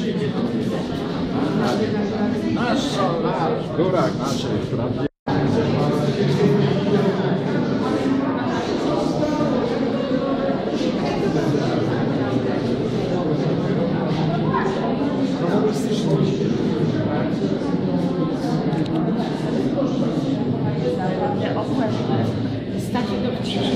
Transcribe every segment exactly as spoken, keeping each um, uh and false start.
Nasz nasz górak naszych wprawdzie. Stać do wciszu.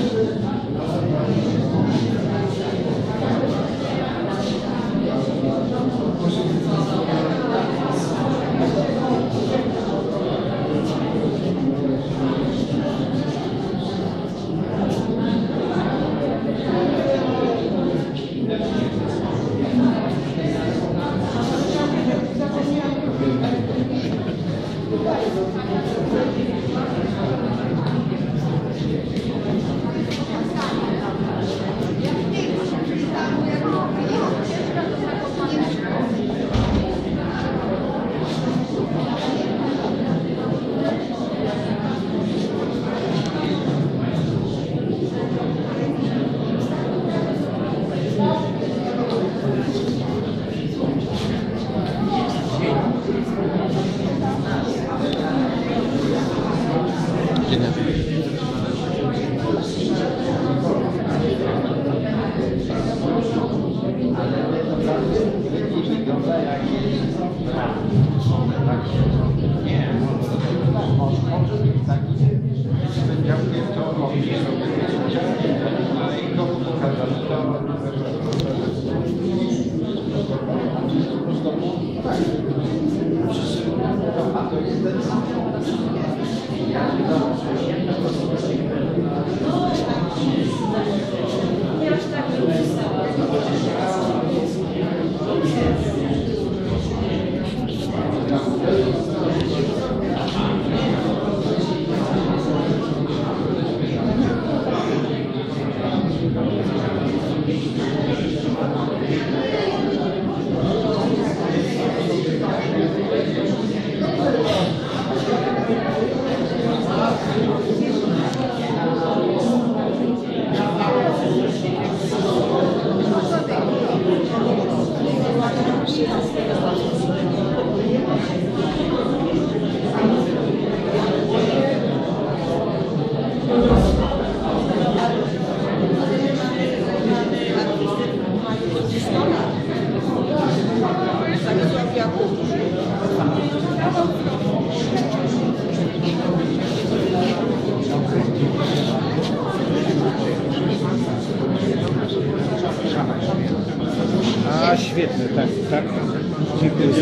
A świetny, tak, tak. Dziękuję.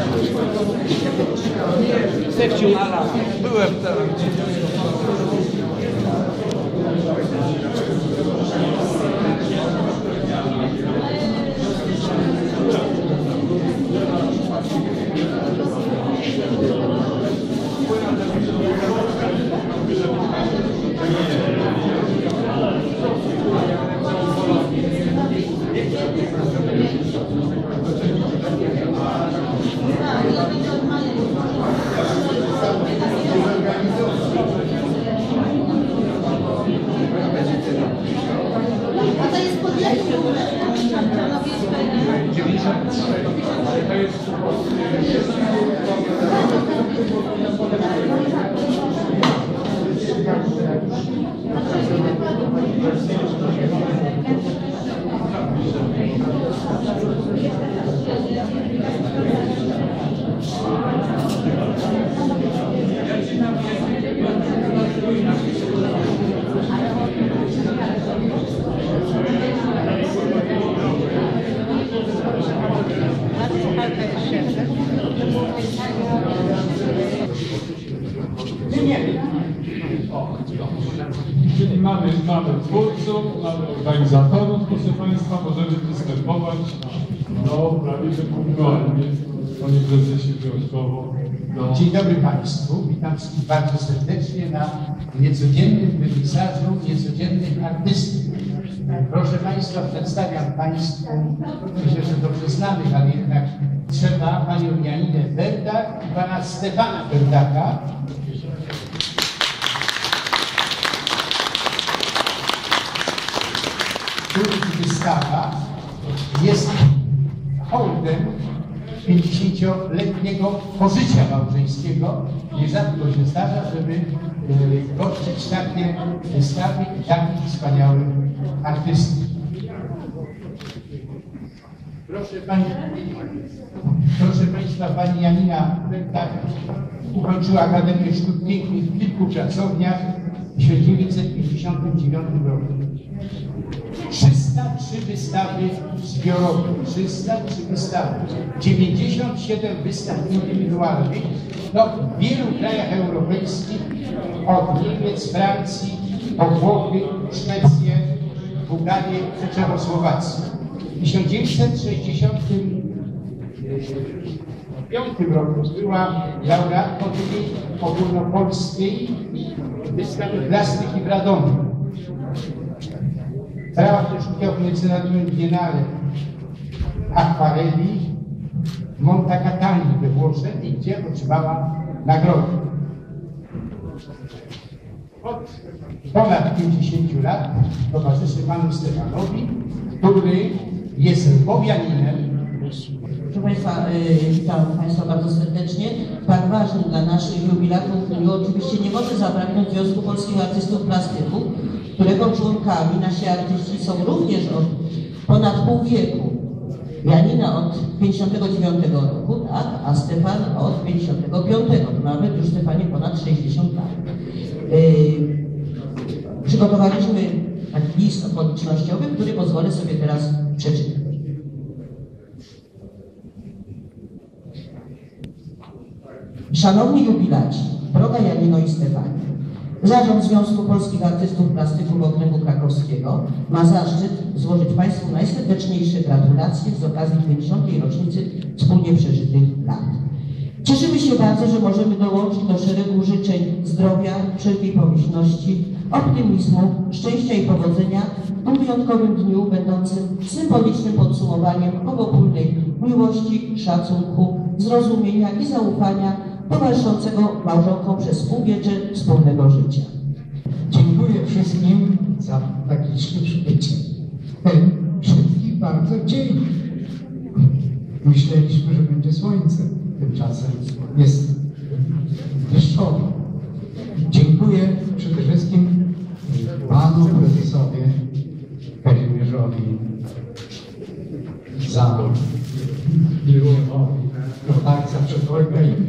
Sekciu byłem teraz. A to jest podjęcie dziewięćdziesiąt trzy. Ale to jest Czyli mamy, mamy twórców, mamy organizatorów, proszę Państwa, możemy występować no, prawie że punktualnie, Panie Prezesie wyjątkowo. No. Dzień dobry Państwu, witam wszystkich bardzo serdecznie na niecodziennym wywisażu niecodziennych artystów. Proszę Państwa, przedstawiam Państwu, myślę, że dobrze znanych, ale jednak trzeba Panią Janinę Berdak i Pana Stefana Berdaka. Których wystawa jest hołdem pięćdziesięcioletniego pożycia małżeńskiego. Nierzadko się zdarza, żeby e, gościć takie wystawy i takich wspaniałych artystów. Proszę, pani, proszę Państwa, pani Janina tak, ukończyła Akademię Sztuk Pięknych w kilku pracowniach w tysiąc dziewięćset pięćdziesiątym dziewiątym roku. trzysta trzy wystawy zbiorowe, trzysta trzy wystawy, dziewięćdziesiąt siedem wystaw indywidualnych no, w wielu krajach europejskich, od Niemiec, Francji, po Włochy, Szwecję, Bułgarię, Czechosłowację. W tysiąc dziewięćset sześćdziesiątym piątym roku była laureatką drugiej ogólnopolskiej wystawy plastyki w Radomiu. Brała też udział w Międzynarodowym Biennale akwareli w Monte Catania we Włoszech, gdzie otrzymała nagrodę. Od ponad pięćdziesięciu lat towarzyszy panu Stefanowi, który jest Lwowianinem. Proszę Państwa, y, witam Państwa bardzo serdecznie. Tak ważnym dla naszych jubilatów dniu oczywiście nie może zabraknąć Związku Polskich Artystów Plastyków, którego członkami nasi artyści są również od ponad pół wieku. Janina od pięćdziesiątego dziewiątego roku, tak, a Stefan od pięćdziesiątego piątego. Nawet już Stefanie ponad sześćdziesiąt lat. Yy, przygotowaliśmy taki list okolicznościowy, który pozwolę sobie teraz przeczytać. Szanowni jubilaci, droga Janino i Stefanie, Zarząd Związku Polskich Artystów Plastyków Okręgu Krakowskiego ma zaszczyt złożyć Państwu najserdeczniejsze gratulacje z okazji pięćdziesiątej rocznicy wspólnie przeżytych lat. Cieszymy się bardzo, że możemy dołączyć do szeregu życzeń zdrowia, wszelkiej pomyślności, optymizmu, szczęścia i powodzenia w tym wyjątkowym dniu będącym symbolicznym podsumowaniem obopólnej miłości, szacunku, zrozumienia i zaufania towarzyszącego małżonkom przez półwiecze wspólnego życia. Dziękuję wszystkim za takie liczne przybycie. Ten wszystkich bardzo dzień. Myśleliśmy, że będzie słońce, tymczasem jest deszczowo. Dziękuję przede wszystkim panu prezesowi Kazimierzowi za no tak, za przedwojga i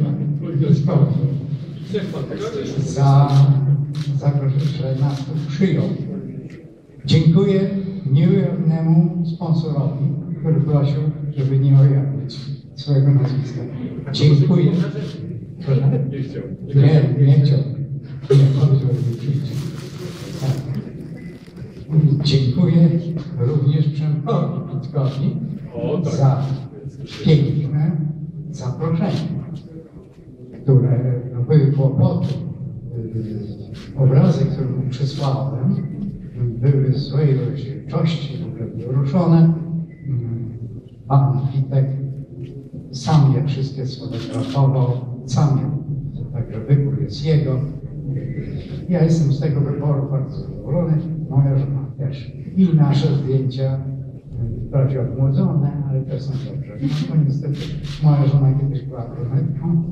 za, za to, że nas tu przyjął. Dziękuję nieujawnemu sponsorowi, który prosił, żeby nie ujawnić swojego nazwiska. Dziękuję. Nie chciał. Nie, nie chciał. Nie chodzi o wyjście. Tak. Dziękuję również Przemkowi Pitkowi za piękne zaproszenie, które no, były kłopoty. Obrazy, które mu przysłałem, były w swojej rozdzielczości, były ruszone. Pan Witek sam je wszystkie sfotografował, sam je, także wybór jest jego. Ja jestem z tego wyboru bardzo zadowolony, moja żona też. I nasze zdjęcia, wprawdzie odmłodzone, ale też są dobrze. No niestety moja żona kiedyś była brunetką.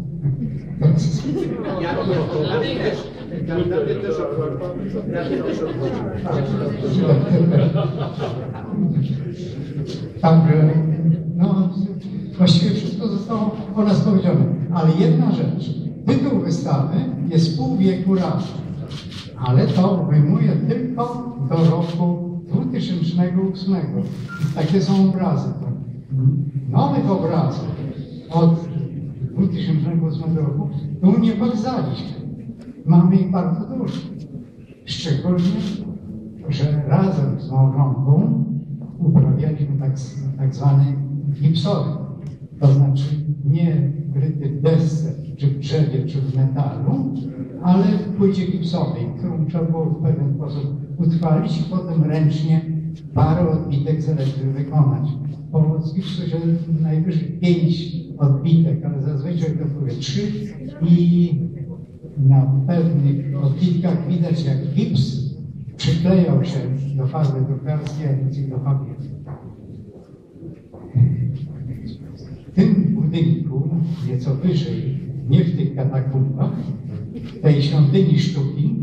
Także, no, właściwie wszystko zostało o nas powiedziane. Ale jedna rzecz, tytuł wystawy jest pół wieku razu, ale to obejmuje tylko do roku dwutysięcznego ósmego. Takie są obrazy. Nowych obrazów od dwutysięcznego ósmego roku tu nie pokazaliśmy. Mamy ich bardzo dużo. Szczególnie, że razem z małżonką uprawialiśmy tak, tak zwany gipsowy. To znaczy nie kryty w desce, czy w drzewie, czy w metalu, ale w płycie gipsowej, którą trzeba było w pewien sposób utrwalić i potem ręcznie parę odbitek z elektry wykonać. Po z gipsu się najwyżej pięć odbitek, ale zazwyczaj to były trzy i na pewnych odbitkach widać, jak gips przyklejał się do farby drukarskiej, a więc i do papieru. W tym budynku, nieco wyżej, nie w tych katakumbach, tej świątyni sztuki,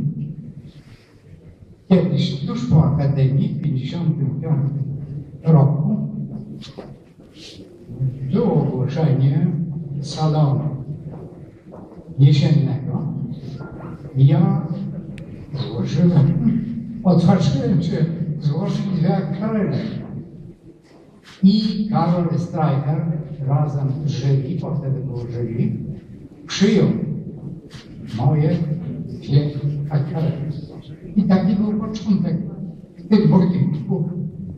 kiedyś tuż po Akademii w pięćdziesiątym piątym roku było ogłoszenie salonu jesiennego. Ja złożyłem, odważyłem się złożyć dwie akwarele. I Karol Streicher razem z jury, bo wtedy było jury, przyjął moje dwie akwarele. I taki był początek w tym budynku.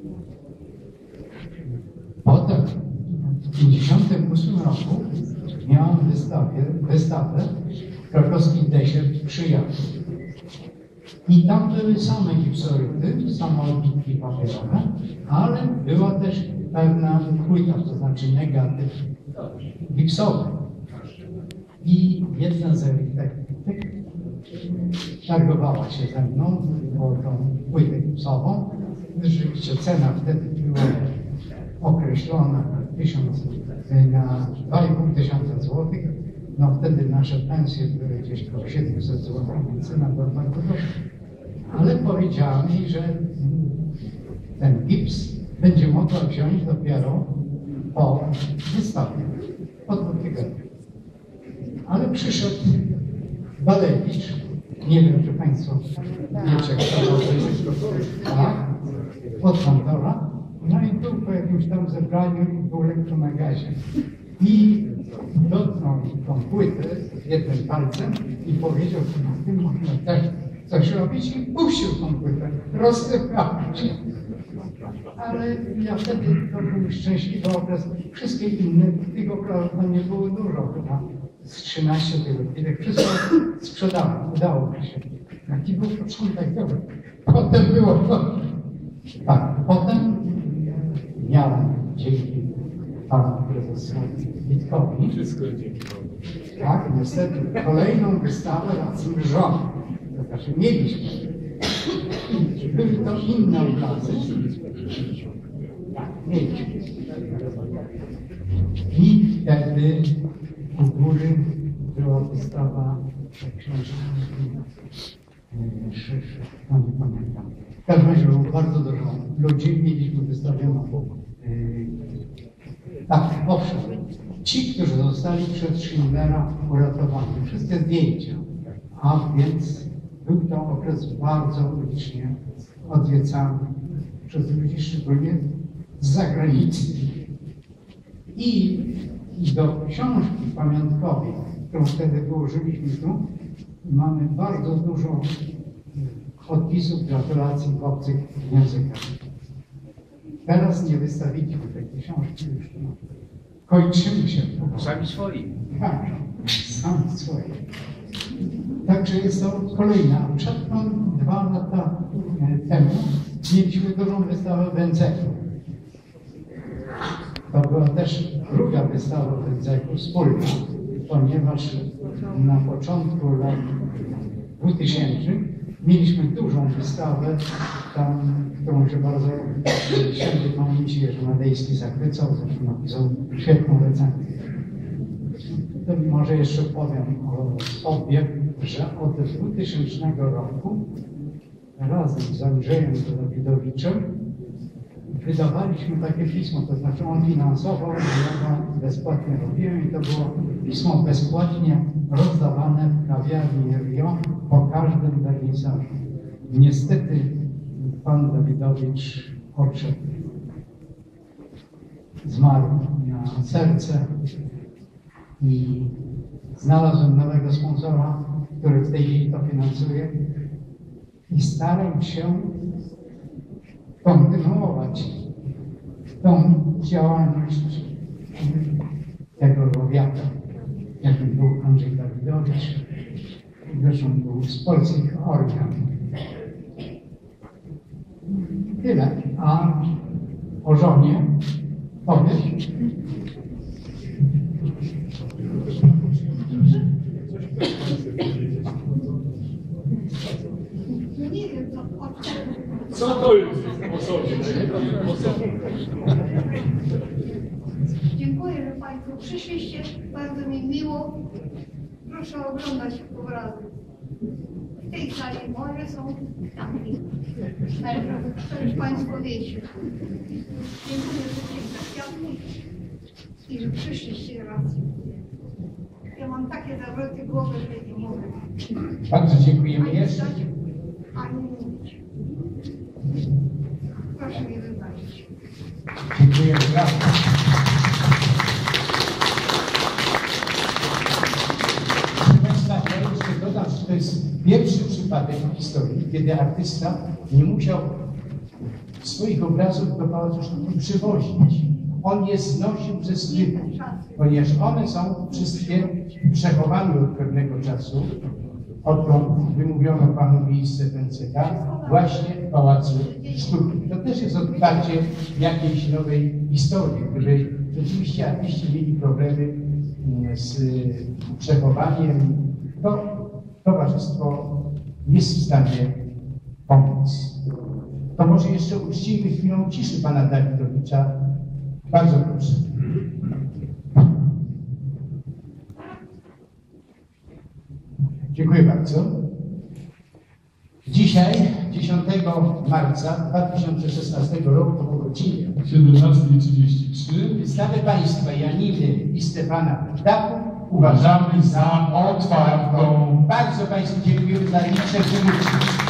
Potem w tysiąc dziewięćset pięćdziesiątym ósmym roku miałem wystawę, wystawę w krakowskim Desie przy Jaku. I tam były same gipsoryty, same odbitki papierowe, ale była też pewna płyta, to znaczy negatyw gipsowy. I jedna z architektek targowała się ze mną o tą płytę gipsową. Rzeczywiście cena wtedy była określona na, tysiąc, na dwa i pół tysiąca złotych. No wtedy nasze pensje były gdzieś około siedemset złotych, więc cena była bardzo duża. Ale powiedziała mi, że ten gips będzie mogła wziąć dopiero po wystawie, po dwóch tygodniach. Ale przyszedł Balewicz, nie wiem, czy Państwo wiecie, kto to jest, tak, od Kantora, no i był po jakimś tam zebraniu i był elektromagazie. I dotknął tą płytę jednym palcem i powiedział, że na tym można też coś robić i puścił tą płytę, rozsypał się. Ale ja wtedy to był szczęśliwy okres. Wszystkie inne, tych okresów tam nie było dużo, chyba z trzynaście tych chwilek. Wszystko sprzedałem, udało mi się. Jaki był początek dobry. Potem było to. Tak, potem miałem dzięki panu prezesowi Witkowi. Wszystko dzięki Bogu. Tak, niestety kolejną wystawę razem z żoną. To znaczy mieliśmy. Były to inne obrazy. Tak, mieliśmy. I wtedy u góry była wystawa książki Szyszy, no nie pamiętam. W każdym razie było bardzo dużo ludzi, mieliśmy wystawioną. Tak, owszem, ci, którzy zostali przez Schindlera uratowani, wszystkie zdjęcia, a więc był to okres bardzo licznie odwiedzany przez ludzi, szczególnie z zagranicy. I, I do książki pamiątkowej, którą wtedy wyłożyliśmy tu, mamy bardzo dużo odpisów, gratulacji w obcych językach. Teraz nie wystawiliśmy tej książki już. No. Kończymy się. Sami swoi. Tak, sami swoje. Także jest to kolejna. Przedtem dwa lata temu mieliśmy dużą wystawę w Wędzeku. To była też druga wystawa w Wędzeku wspólna, ponieważ na początku lat dwutysięcznych mieliśmy dużą wystawę, tam, którą się bardzo święty pamięci Jerzy Madejski zachwycał, zresztą napisał świetną recenzję. To może jeszcze powiem o sobie, że od dwutysięcznego roku razem z Andrzejem Dawidowiczem wydawaliśmy takie pismo, to znaczy on finansował, ja go bezpłatnie robiłem i to było pismo bezpłatnie rozdawane w kawiarni Rio po każdym wernisażu. Niestety pan Dawidowicz odszedł. Zmarł na serce i znalazłem nowego sponsora, który w tej chwili to finansuje i staram się kontynuować tą działalność tego powiatu, jakim był Andrzej Dawidowicz, zresztą był z polskich organ. Tyle. A o żonie powiesz? No nie wiem, co od czego. Co to jest o sobie? Dziękuję, że Pan Państwo przyszliście, bardzo mi miło. Proszę oglądać obrazy. W tej sali moje są tamtej. To już Państwo wiecie. Dziękuję, że jesteście światli i że przyszliście raz. Ja mam takie zawroty głowy, że nie mogę. Bardzo dziękujemy Ani jeszcze. wstać, ani mówić. Proszę mi wybaczyć. Dziękujemy bardzo. Proszę Państwa, ja jeszcze dodam, że to jest pierwszy przypadek w historii, kiedy artysta nie musiał swoich obrazów do Pałacu Sztuki przywozić. On je znosił ze sklepu, ponieważ one są wszystkie przechowane od pewnego czasu, odkąd wymówiono panu miejsce w N C K, właśnie w Pałacu Sztuki. To też jest odkrycie jakiejś nowej historii, w której rzeczywiście artyści mieli problemy z przechowaniem. To towarzystwo jest w stanie pomóc. To może jeszcze uczcijmy chwilą ciszy pana Dawidowicza. Bardzo proszę. Dziękuję bardzo. Dzisiaj, dziesiątego marca dwa tysiące szesnastego roku po godzinie siedemnasta trzydzieści trzy wystawę państwa Janiny i Stefana Dachu uważamy za otwartą. Bardzo Państwu dziękuję za liczne wymówki.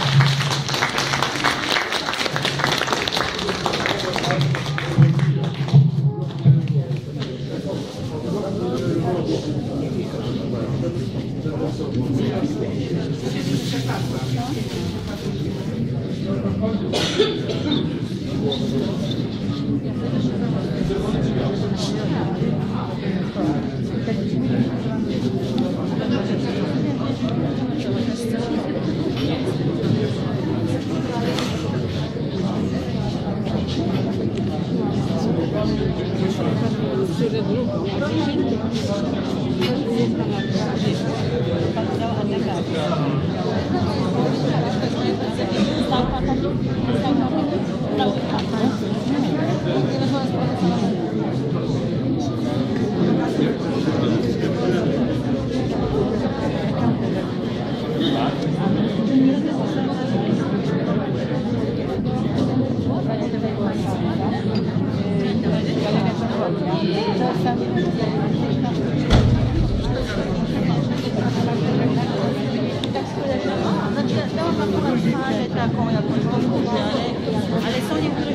Taką jakąś konkluzję, ale, ale są niektóre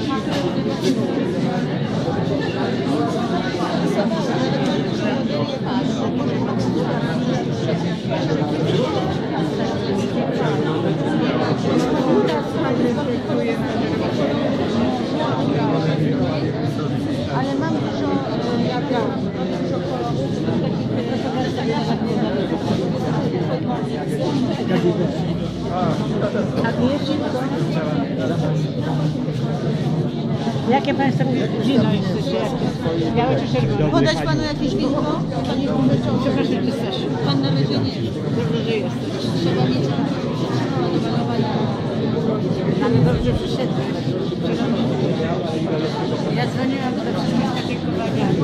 ale mam dużo jak ja, mam dużo kolorów, A wiecie co? Jakie Państwo wino jesteście? Białe czy czerwone? Podać Panu jakieś winko? Panie Burmistrzu? Przepraszam, czy też? Pan na razie nie. Dobrze, że jesteś. Trzeba mieć Ale dobrze przyszedłeś. Ja dzwoniłam do wszystkich z takich uwagami.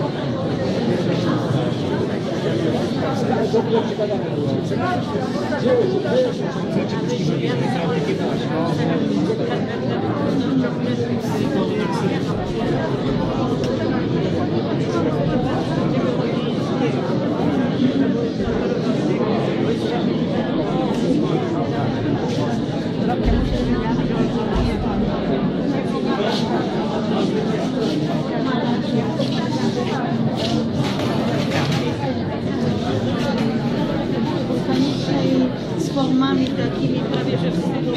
z formami takimi prawie że w stylu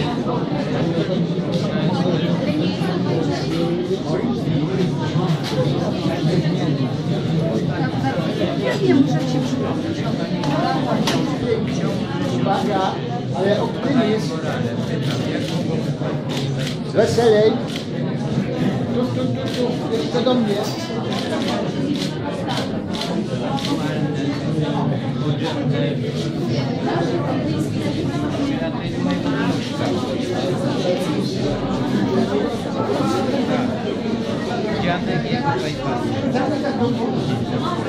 ja nie muszę się przypomnieć. Uwaga, ale optymizm. Weselej. Tu, tu, tu, tu. Jeszcze do mnie. Janek jest tutaj pan.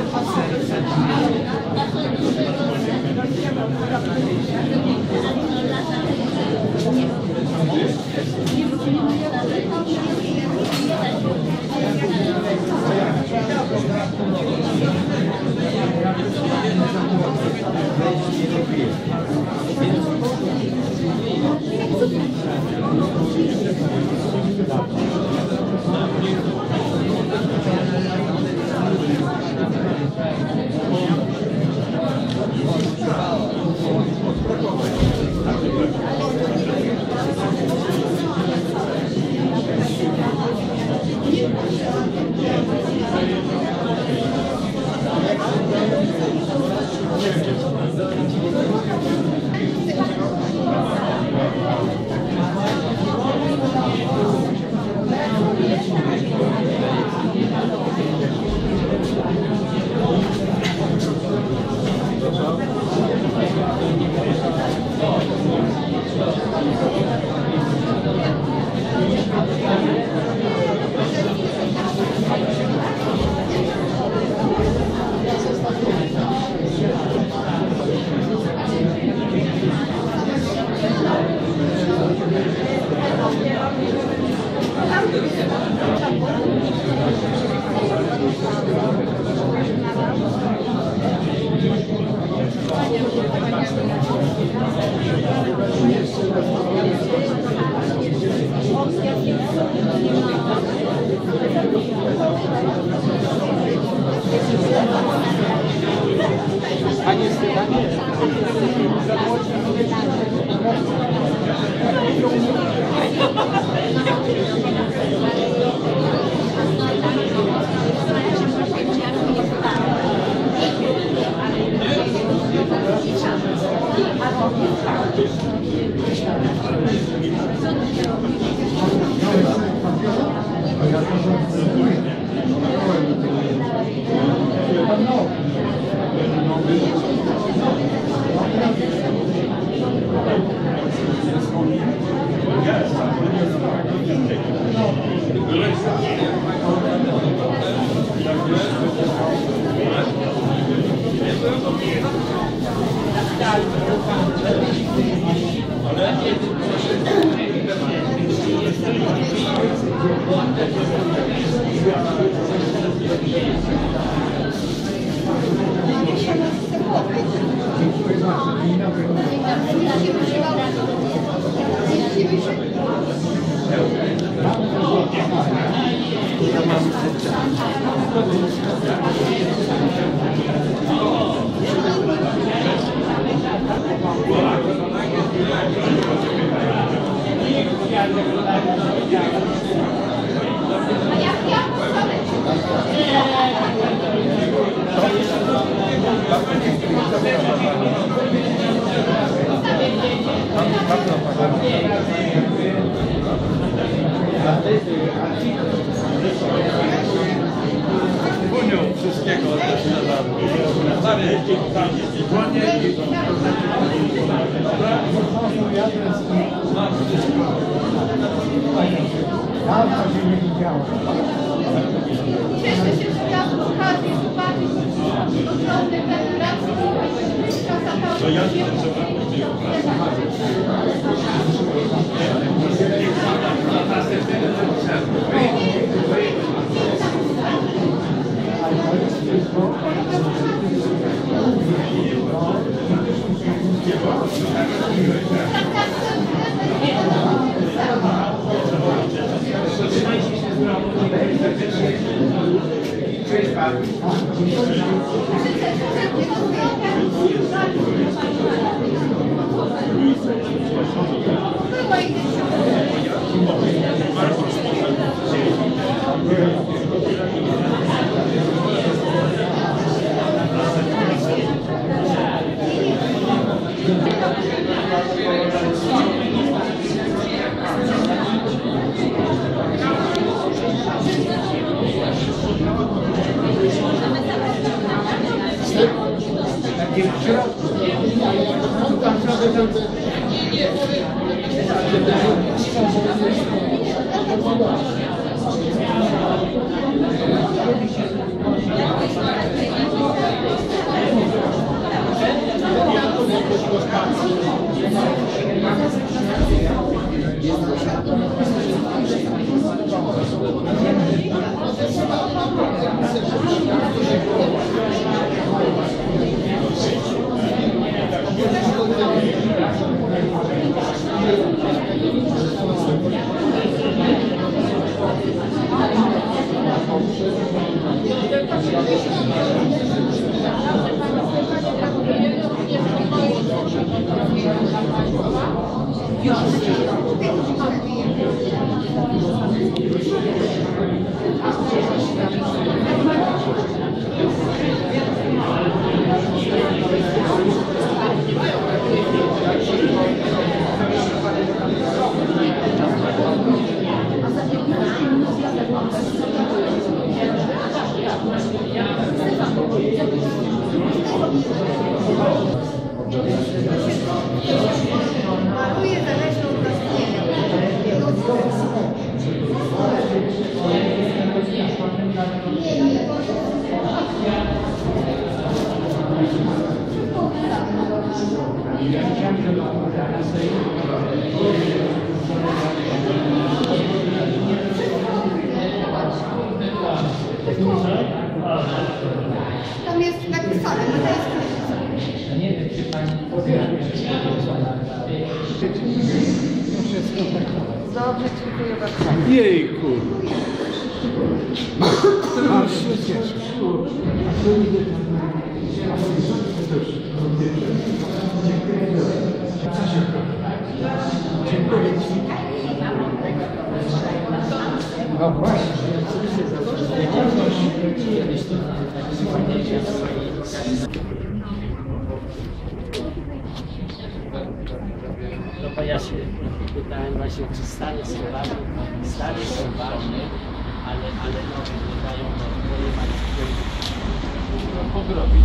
Cieszę się, że miałam okazję zobaczyć ogromne federacje. To ja Thank you. Maluje zależnie od Tam jest napisane, że to jest Nie wiem, czy pani Dobrze, dziękuję bardzo. Jejku. Aż się cieszę. No właśnie. No bo ja się pytałem właśnie, czy stare są ważne, stare są ważne, ale, ale nowe nie dają, bo nie ma no, pogrobić.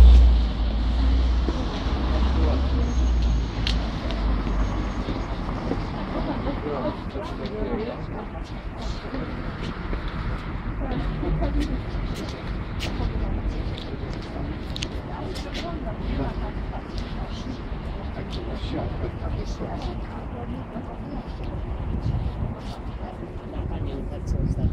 Pamiętam, co ostatnio.